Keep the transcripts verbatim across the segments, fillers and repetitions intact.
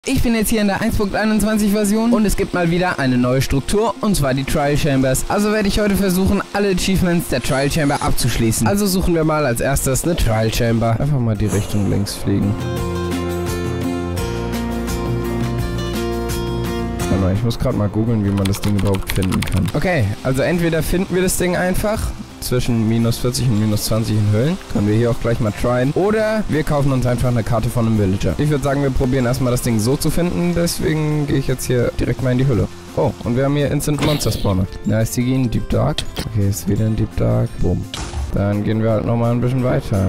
Ich bin jetzt hier in der eins Punkt einundzwanzig Version und es gibt mal wieder eine neue Struktur, und zwar die Trial Chambers. Also werde ich heute versuchen, alle Achievements der Trial Chamber abzuschließen. Also suchen wir mal als erstes eine Trial Chamber. Einfach mal die Richtung links fliegen. Warte mal, ich muss gerade mal googeln, wie man das Ding überhaupt finden kann. Okay, also entweder finden wir das Ding einfach zwischen minus vierzig und minus zwanzig in Höhlen. Können wir hier auch gleich mal tryen. Oder wir kaufen uns einfach eine Karte von einem Villager. Ich würde sagen, wir probieren erstmal das Ding so zu finden. Deswegen gehe ich jetzt hier direkt mal in die Höhle. Oh, und wir haben hier Instant Monster Spawner. Nice, die gehen in Deep Dark. Okay, ist wieder in Deep Dark. Boom. Dann gehen wir halt nochmal ein bisschen weiter.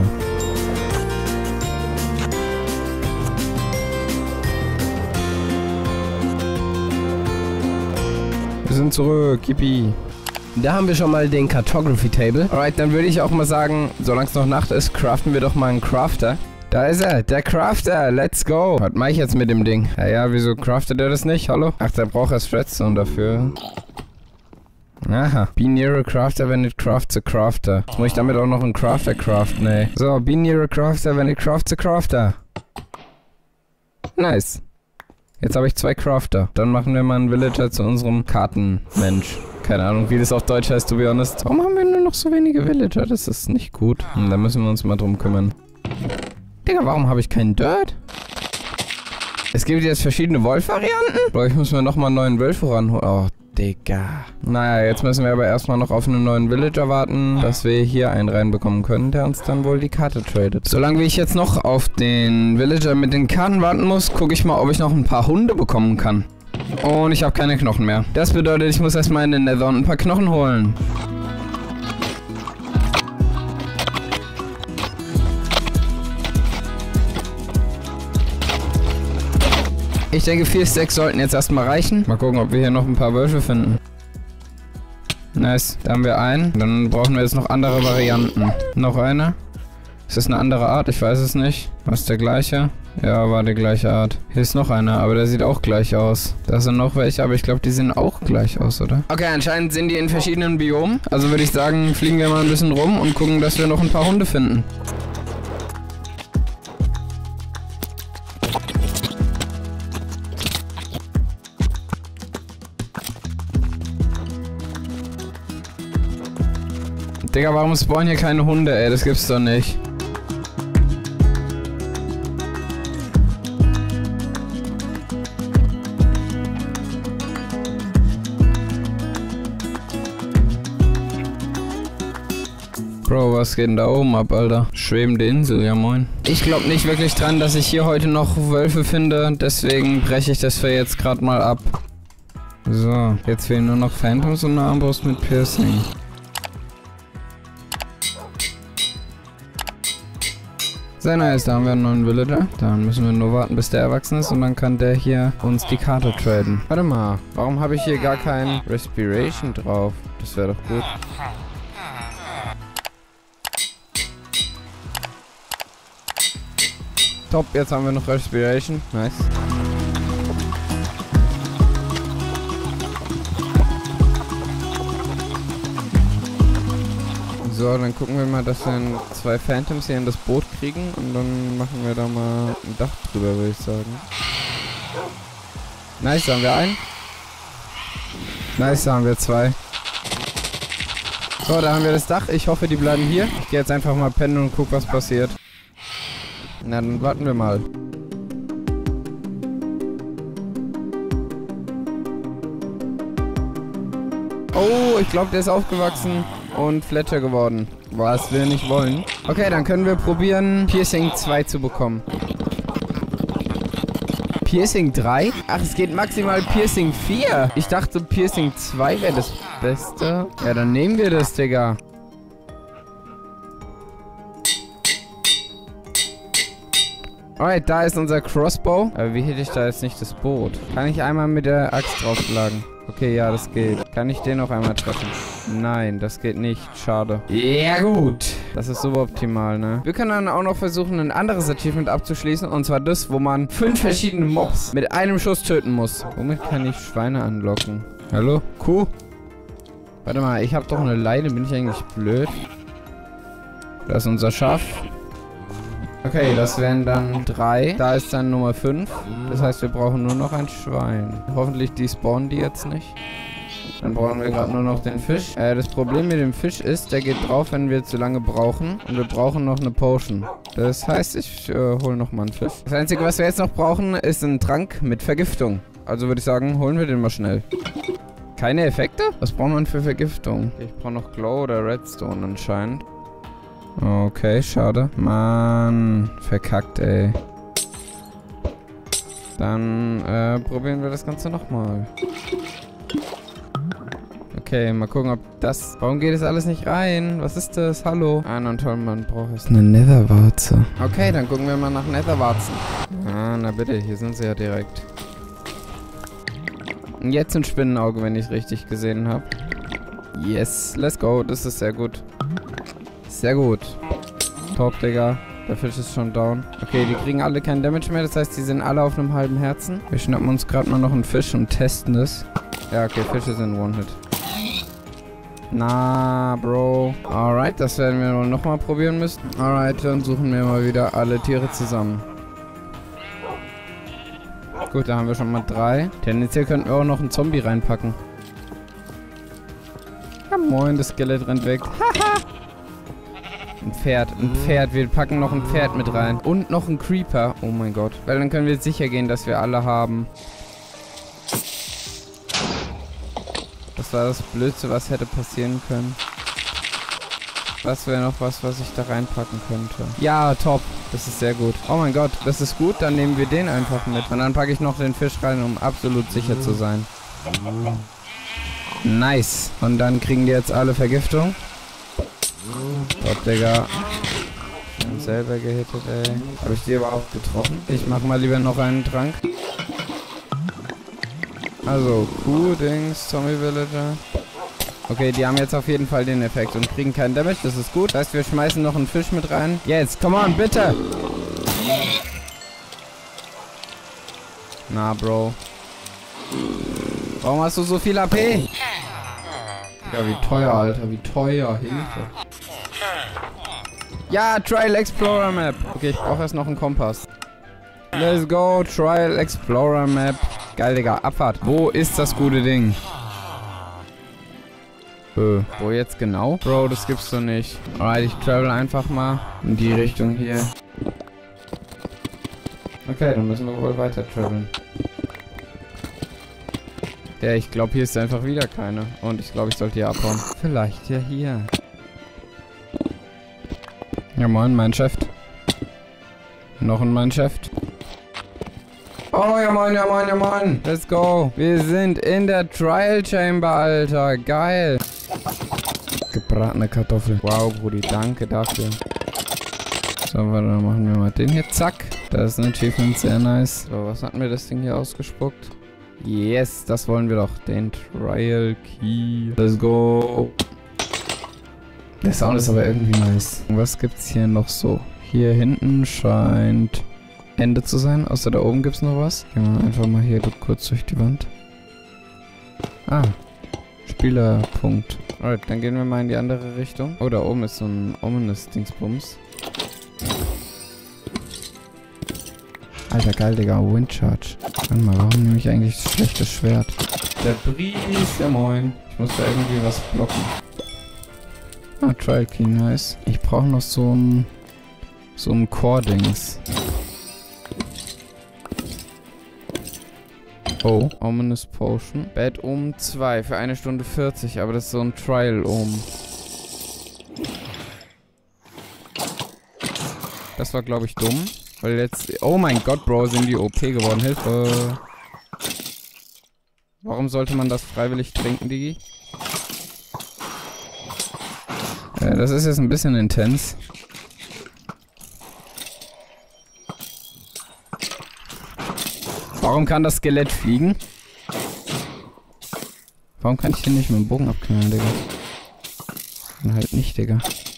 Wir sind zurück. Yippie. Da haben wir schon mal den Cartography Table. Alright, dann würde ich auch mal sagen, solange es noch Nacht ist, craften wir doch mal einen Crafter. Da ist er, der Crafter, let's go. Was mache ich jetzt mit dem Ding? Ja, ja, wieso craftet er das nicht? Hallo? Ach, der braucht erst Redstone dafür. Aha. Be near a crafter when it crafts a crafter. Jetzt muss ich damit auch noch einen Crafter craften, ey. So, be near a crafter when it crafts a crafter. Nice. Jetzt habe ich zwei Crafter. Dann machen wir mal einen Villager zu unserem Kartenmensch. Keine Ahnung, wie das auf Deutsch heißt, to be honest. Warum haben wir nur noch so wenige Villager? Das ist nicht gut. Hm, da müssen wir uns mal drum kümmern. Digga, warum habe ich keinen Dirt? Es gibt jetzt verschiedene Wolf-Varianten? Boah, ich muss mir nochmal einen neuen Wolf ranholen. Oh, Digga. Naja, jetzt müssen wir aber erstmal noch auf einen neuen Villager warten, dass wir hier einen reinbekommen können, der uns dann wohl die Karte tradet. Solange wie ich jetzt noch auf den Villager mit den Karten warten muss, gucke ich mal, ob ich noch ein paar Hunde bekommen kann. Und ich habe keine Knochen mehr. Das bedeutet, ich muss erstmal in den Nether und ein paar Knochen holen. Ich denke, vier Stacks sollten jetzt erstmal reichen. Mal gucken, ob wir hier noch ein paar Wölfe finden. Nice, da haben wir einen. Dann brauchen wir jetzt noch andere Varianten. Noch eine. Ist das eine andere Art? Ich weiß es nicht. Was ist der gleiche? Ja, war die gleiche Art. Hier ist noch einer, aber der sieht auch gleich aus. Da sind noch welche, aber ich glaube, die sehen auch gleich aus, oder? Okay, anscheinend sind die in verschiedenen Biomen. Also würde ich sagen, fliegen wir mal ein bisschen rum und gucken, dass wir noch ein paar Hunde finden. Digga, warum spawnen hier keine Hunde, ey? Das gibt's doch nicht. Bro, was geht denn da oben ab, Alter? Schwebende Insel, ja moin. Ich glaube nicht wirklich dran, dass ich hier heute noch Wölfe finde. Deswegen breche ich das für jetzt gerade mal ab. So, jetzt fehlen nur noch Phantoms und eine Armbrust mit Piercing. Sehr nice, da haben wir einen neuen Villager. Dann müssen wir nur warten, bis der erwachsen ist und dann kann der hier uns die Karte traden. Warte mal, warum habe ich hier gar kein Respiration drauf? Das wäre doch gut. Top, jetzt haben wir noch Respiration. Nice. So, dann gucken wir mal, dass wir zwei Phantoms hier in das Boot kriegen und dann machen wir da mal ein Dach drüber, würde ich sagen. Nice, da haben wir einen. Nice, da haben wir zwei. So, da haben wir das Dach. Ich hoffe, die bleiben hier. Ich gehe jetzt einfach mal pennen und guck, was passiert. Na, dann warten wir mal. Oh, ich glaube, der ist aufgewachsen und Fletcher geworden. Was wir nicht wollen. Okay, dann können wir probieren, Piercing zwei zu bekommen. Piercing drei? Ach, es geht maximal Piercing vier. Ich dachte, Piercing zwei wäre das Beste. Ja, dann nehmen wir das, Digga. Alright, da ist unser Crossbow. Aber wie hätte ich da jetzt nicht das Boot? Kann ich einmal mit der Axt draufschlagen? Okay, ja, das geht. Kann ich den noch einmal treffen? Nein, das geht nicht. Schade. Ja, gut. Das ist suboptimal, ne? Wir können dann auch noch versuchen, ein anderes Achievement abzuschließen. Und zwar das, wo man fünf verschiedene Mobs mit einem Schuss töten muss. Womit kann ich Schweine anlocken? Hallo? Kuh? Warte mal, ich habe doch eine Leine. Bin ich eigentlich blöd? Da ist unser Schaf. Okay, das wären dann drei. Da ist dann Nummer fünf. Das heißt, wir brauchen nur noch ein Schwein. Hoffentlich despawnen die jetzt nicht. Dann brauchen wir gerade nur noch den Fisch. Äh, das Problem mit dem Fisch ist, der geht drauf, wenn wir zu lange brauchen. Und wir brauchen noch eine Potion. Das heißt, ich äh, hole nochmal einen Fisch. Das Einzige, was wir jetzt noch brauchen, ist ein Trank mit Vergiftung. Also würde ich sagen, holen wir den mal schnell. Keine Effekte? Was braucht man für Vergiftung? Ich brauche noch Glow oder Redstone anscheinend. Okay, schade. Mann, verkackt, ey. Dann äh, probieren wir das Ganze nochmal. Okay, mal gucken, ob das... Warum geht das alles nicht rein? Was ist das? Hallo? Ah, na toll, man braucht jetzt eine Netherwarze. Okay, dann gucken wir mal nach Netherwarzen. Ah, na bitte, hier sind sie ja direkt. Und jetzt ein Spinnenauge, wenn ich es richtig gesehen habe. Yes, let's go. Das ist sehr gut. Sehr gut. Top, Digga. Der Fisch ist schon down. Okay, die kriegen alle keinen Damage mehr. Das heißt, die sind alle auf einem halben Herzen. Wir schnappen uns gerade mal noch einen Fisch und testen das. Ja, okay, Fische sind One-Hit. Na, Bro. Alright, das werden wir wohl nochmal probieren müssen. Alright, dann suchen wir mal wieder alle Tiere zusammen. Gut, da haben wir schon mal drei. Tendenziell könnten wir auch noch einen Zombie reinpacken. Ja, moin, das Skelett rennt weg. Haha. Ein Pferd, ein Pferd. Wir packen noch ein Pferd mit rein. Und noch ein Creeper. Oh mein Gott. Weil dann können wir sicher gehen, dass wir alle haben. Das war das Blödste, was hätte passieren können. Das wäre noch was, was ich da reinpacken könnte. Ja, top. Das ist sehr gut. Oh mein Gott, das ist gut. Dann nehmen wir den einfach mit. Und dann packe ich noch den Fisch rein, um absolut sicher zu sein. Nice. Und dann kriegen die jetzt alle Vergiftung. Top, Digga. Ich bin selber gehittet, ey. Habe ich die überhaupt getroffen? Ich mach mal lieber noch einen Trank. Also, Kuh-Dings, Zombie-Villager. Okay, die haben jetzt auf jeden Fall den Effekt und kriegen keinen Damage, das ist gut. Das heißt, wir schmeißen noch einen Fisch mit rein. Jetzt, come on, bitte! Na, Bro. Warum hast du so viel A P? Ja, wie teuer, Alter, wie teuer. Hilfe. Ja, Trial Explorer Map. Okay, ich brauche erst noch einen Kompass. Let's go, Trial Explorer Map. Geil, Digga, Abfahrt. Wo ist das gute Ding? Äh, wo jetzt genau? Bro, das gibt's doch nicht. Alright, ich travel einfach mal in die Richtung hier. Okay, dann müssen wir wohl weiter traveln. Ja, ich glaube, hier ist einfach wieder keine. Und ich glaube, ich sollte hier abhauen. Vielleicht ja hier. Ja, moin, mein Chef. Noch ein Mineshaft. Oh, ja moin, ja moin, ja moin. Let's go. Wir sind in der Trial Chamber, Alter. Geil. Gebratene Kartoffel. Wow, Brudi, danke dafür. So, warte, dann machen wir mal den hier. Zack. Das ist ein Achievement, sehr nice. So, was hat mir das Ding hier ausgespuckt? Yes, das wollen wir doch. Den Trial Key. Let's go. Der Sound ist aber irgendwie nice. Was gibt's hier noch so? Hier hinten scheint Ende zu sein. Außer da oben gibt's noch was. Gehen wir einfach mal hier kurz durch die Wand. Ah. Spielerpunkt. Alright, dann gehen wir mal in die andere Richtung. Oh, da oben ist so ein ominous Dingsbums. Alter, geil, Digga. Windcharge. Warte mal, warum nehme ich eigentlich das schlechte Schwert? Der Bries, ja moin. Ich muss da irgendwie was blocken. Ah, Trial Key, nice. Ich brauche noch so ein... so ein Core-Dings. Oh, Ominous Potion. Bad Omen zwei für eine Stunde vierzig, aber das ist so ein Trial Omen. Das war, glaube ich, dumm. Weil jetzt... Oh mein Gott, Bro, sind die O P geworden. Hilfe. Warum sollte man das freiwillig trinken, Digi? Ja, das ist jetzt ein bisschen intens. Warum kann das Skelett fliegen? Warum kann ich den nicht mit dem Bogen abknallen, Digga? Und halt nicht, Digga.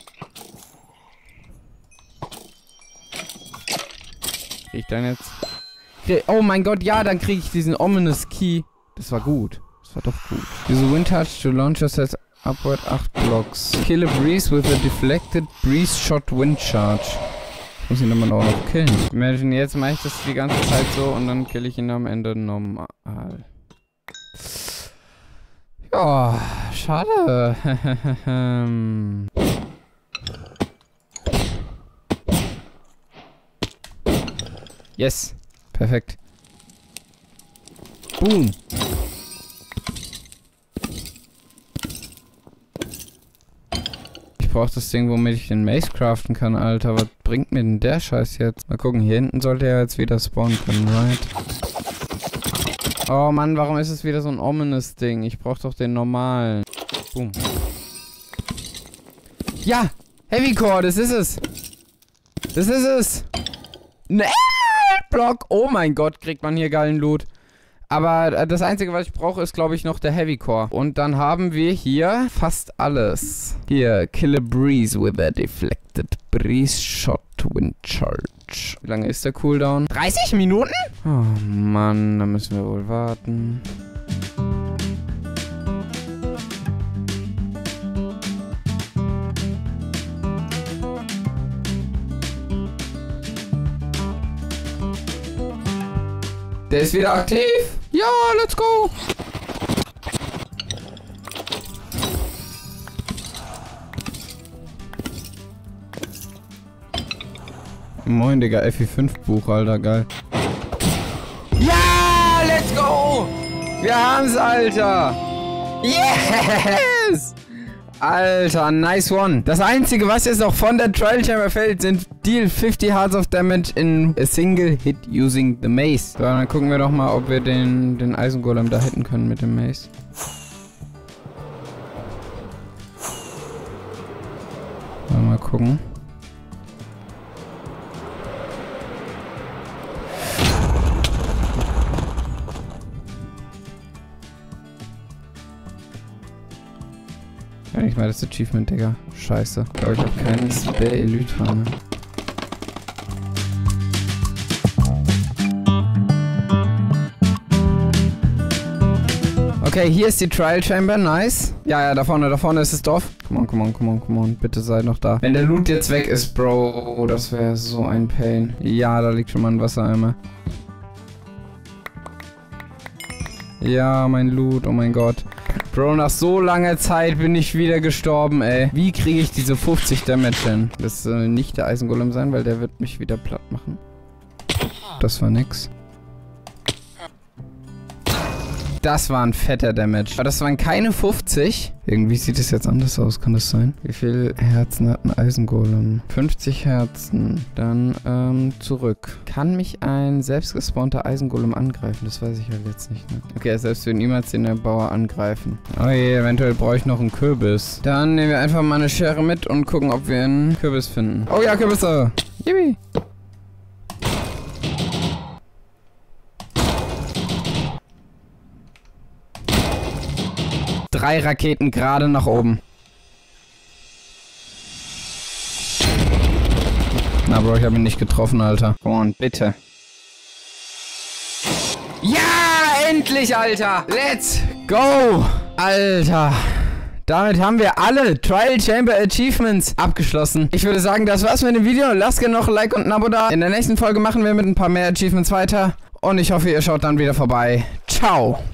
Krieg ich dann jetzt... Krieg... Oh mein Gott, ja, dann kriege ich diesen Ominous Key. Das war gut. Das war doch gut. Diese Windcharge to launch yourself upward acht blocks. Kill a breeze with a deflected breeze shot windcharge. Ich muss ihn dann auch noch killen. Imagine, jetzt mache ich das die ganze Zeit so und dann kill ich ihn am Ende normal. Ja, schade. Yes. Perfekt. Boom. Ich brauche das Ding, womit ich den Mace craften kann, Alter. Was bringt mir denn der Scheiß jetzt? Mal gucken, hier hinten sollte er jetzt wieder spawnen können, right? Oh Mann, warum ist es wieder so ein ominous Ding? Ich brauche doch den normalen. Boom. Ja! Heavy Core, das ist es! Das ist es! Ne! Block! Oh mein Gott, kriegt man hier geilen Loot. Aber das Einzige, was ich brauche, ist, glaube ich, noch der Heavy Core. Und dann haben wir hier fast alles. Hier, kill a breeze with a deflected breeze shot wind charge. Wie lange ist der Cooldown? dreißig Minuten? Oh Mann, da müssen wir wohl warten. Der ist wieder aktiv. Ja, let's go. Moin, Digga. F I fünf Buch, Alter. Geil. Ja, let's go. Wir haben's, Alter. Yes. Alter, nice one. Das Einzige, was jetzt noch von der Trial Chamber fällt, sind Deal fifty Hearts of Damage in a single hit using the Mace. So, dann gucken wir doch mal, ob wir den, den Eisengolem da hitten können mit dem Mace. Mal gucken. Ja, ich meine das Achievement, Digga. Scheiße. Ich glaube, ich habe keinen Spare Elytra mehr. Okay, hier ist die Trial Chamber. Nice. Ja, ja, da vorne, da vorne ist das Dorf. Come on, come on, come on, come on. Bitte sei noch da. Wenn der Loot jetzt weg ist, Bro, das wäre so ein Pain. Ja, da liegt schon mal ein Wassereimer. Ja, mein Loot, oh mein Gott. Bro, nach so langer Zeit bin ich wieder gestorben, ey. Wie kriege ich diese fünfzig Damage hin? Das soll nicht der Eisengolem sein, weil der wird mich wieder platt machen. Das war nix. Das war ein fetter Damage. Aber das waren keine fünfzig. Irgendwie sieht es jetzt anders aus, kann das sein? Wie viele Herzen hat ein Eisengolem? fünfzig Herzen. Dann, ähm, zurück. Kann mich ein selbstgespawnter Eisengolem angreifen? Das weiß ich halt jetzt nicht, ne? Okay, selbst wenn niemals den Erbauer angreifen. Oh je, eventuell brauche ich noch einen Kürbis. Dann nehmen wir einfach mal eine Schere mit und gucken, ob wir einen Kürbis finden. Oh ja, Kürbisse! Yippie! Drei Raketen gerade nach oben. Na, Bro, ich habe ihn nicht getroffen, Alter. Come on, bitte. Ja, endlich, Alter. Let's go. Alter. Damit haben wir alle Trial Chamber Achievements abgeschlossen. Ich würde sagen, das war's mit dem Video. Lasst gerne noch ein Like und ein Abo da. In der nächsten Folge machen wir mit ein paar mehr Achievements weiter. Und ich hoffe, ihr schaut dann wieder vorbei. Ciao.